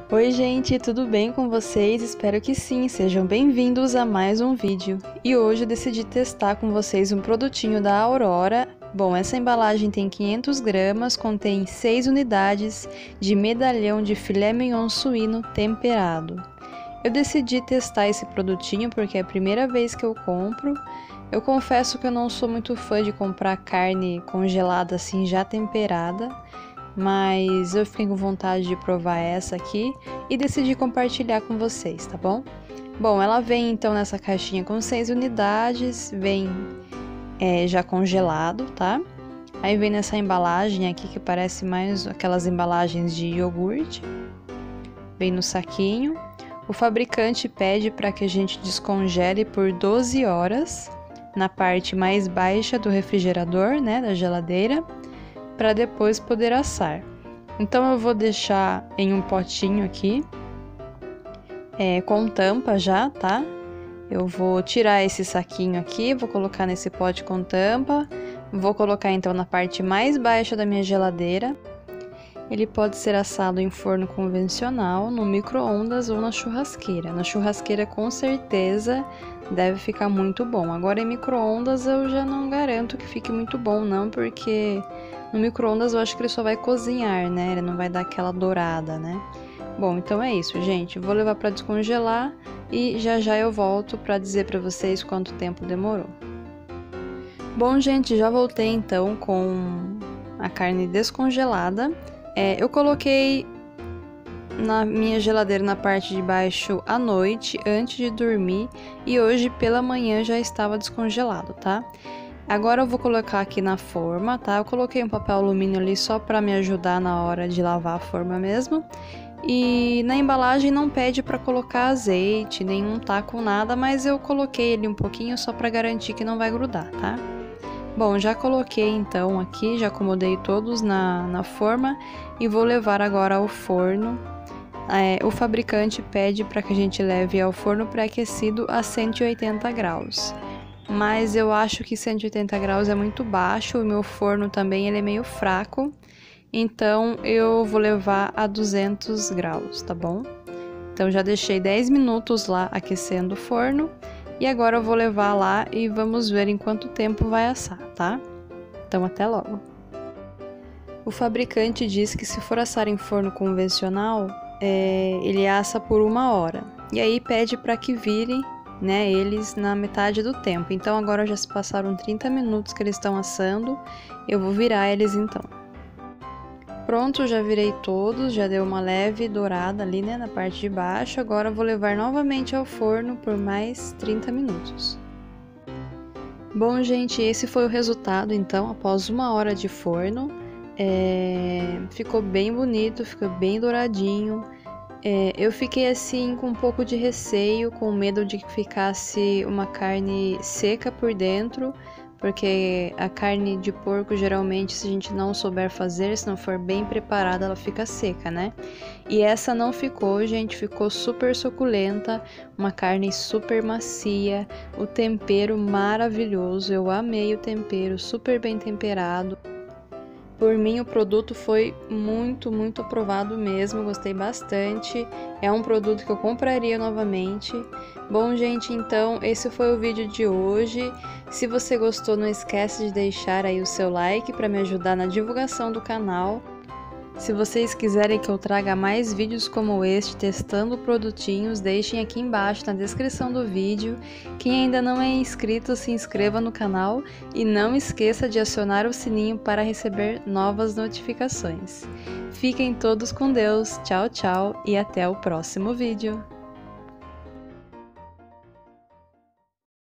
Oi gente, tudo bem com vocês? Espero que sim, sejam bem-vindos a mais um vídeo. E hoje eu decidi testar com vocês um produtinho da Aurora. Bom, essa embalagem tem 500 gramas, contém 6 unidades de medalhão de filé mignon suíno temperado. Eu decidi testar esse produtinho porque é a primeira vez que eu compro. Eu confesso que eu não sou muito fã de comprar carne congelada assim já temperada, mas eu fiquei com vontade de provar essa aqui e decidi compartilhar com vocês, tá bom? Bom, ela vem então nessa caixinha com 6 unidades, vem já congelado, tá? Aí vem nessa embalagem aqui que parece mais aquelas embalagens de iogurte, vem no saquinho. O fabricante pede para que a gente descongele por 12 horas na parte mais baixa do refrigerador, né, da geladeira, para depois poder assar. Então eu vou deixar em um potinho aqui, com tampa já, tá? Eu vou tirar esse saquinho aqui, vou colocar nesse pote com tampa, vou colocar então na parte mais baixa da minha geladeira. Ele pode ser assado em forno convencional, no micro-ondas ou na churrasqueira. Na churrasqueira com certeza deve ficar muito bom. Agora em micro-ondas eu já não garanto que fique muito bom não, porque no micro-ondas eu acho que ele só vai cozinhar, né? Ele não vai dar aquela dourada, né? Bom, então é isso, gente. Vou levar para descongelar e já já eu volto para dizer para vocês quanto tempo demorou. Bom, gente, já voltei então com a carne descongelada. Eu coloquei na minha geladeira na parte de baixo à noite, antes de dormir, e hoje pela manhã já estava descongelado, tá? Agora eu vou colocar aqui na forma, tá? Eu coloquei um papel alumínio ali só para me ajudar na hora de lavar a forma mesmo. E na embalagem não pede para colocar azeite, nem untar com nada, mas eu coloquei ele um pouquinho só para garantir que não vai grudar, tá? Bom, já coloquei então aqui, já acomodei todos na forma e vou levar agora ao forno. O fabricante pede para que a gente leve ao forno pré-aquecido a 180 graus. Mas eu acho que 180 graus é muito baixo, o meu forno também ele é meio fraco, então eu vou levar a 200 graus, tá bom? Então já deixei 10 minutos lá aquecendo o forno e agora eu vou levar lá e vamos ver em quanto tempo vai assar, tá? Então até logo! O fabricante diz que se for assar em forno convencional, ele assa por 1 hora e aí pede para que virem, né, eles na metade do tempo. Então agora já se passaram 30 minutos que eles estão assando, eu vou virar eles então. Pronto, já virei todos, já deu uma leve dourada ali, né, na parte de baixo. Agora eu vou levar novamente ao forno por mais 30 minutos. Bom, gente, esse foi o resultado então após 1 hora de forno. Ficou bem bonito, ficou bem douradinho. Eu fiquei assim com um pouco de receio, com medo de que ficasse uma carne seca por dentro, porque a carne de porco geralmente, se a gente não souber fazer, se não for bem preparada, ela fica seca, né? E essa não ficou, gente, ficou super suculenta, uma carne super macia, o tempero maravilhoso, eu amei o tempero, super bem temperado. Por mim, o produto foi muito aprovado mesmo, gostei bastante. É um produto que eu compraria novamente. Bom, gente, então esse foi o vídeo de hoje. Se você gostou, não esquece de deixar aí o seu like para me ajudar na divulgação do canal. Se vocês quiserem que eu traga mais vídeos como este, testando produtinhos, deixem aqui embaixo na descrição do vídeo. Quem ainda não é inscrito, se inscreva no canal e não esqueça de acionar o sininho para receber novas notificações. Fiquem todos com Deus, tchau, tchau e até o próximo vídeo!